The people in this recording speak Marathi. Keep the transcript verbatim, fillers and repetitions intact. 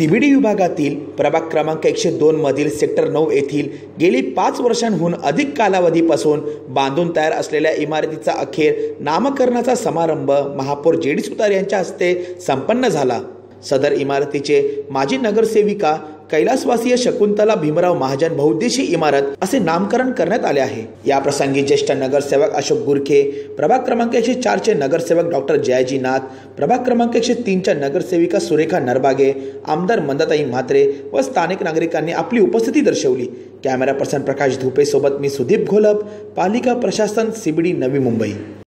सीबीडी विभागातील प्रभाग क्रमांक एकशे दोन मधील सेक्टर नऊ येथील गेली पाच वर्षांहून अधिक कालावधीपासून बांधून तयार असलेल्या इमारतीचा अखेर नामकरणाचा समारंभ महापौर जे डी सुतार यांच्या हस्ते संपन्न झाला। सदर इमारतीचे माजी नगरसेविका कैलासवासीय शकुंतला भीमराव महाजन बहुउद्देशीय इमारत असे नामकरण करण्यात आले आहे। या प्रसंगी ज्येष्ठ नगरसेवक अशोक गुरखे, प्रभाग क्रमांक एकशे चार चे नगरसेवक डॉक्टर जयाजी नाथ, प्रभाग क्रमांक एकशे तीन च्या नगरसेविका सुरेखा नरबागे, आमदार मंदाताई म्हात्रे व स्थानिक नागरिकांनी आपली उपस्थिती दर्शवली। कॅमेरा पर्सन प्रकाश धुपे सोबत मी सुदीप घोलप, पालिका प्रशासन सीबीडी नवी मुंबई।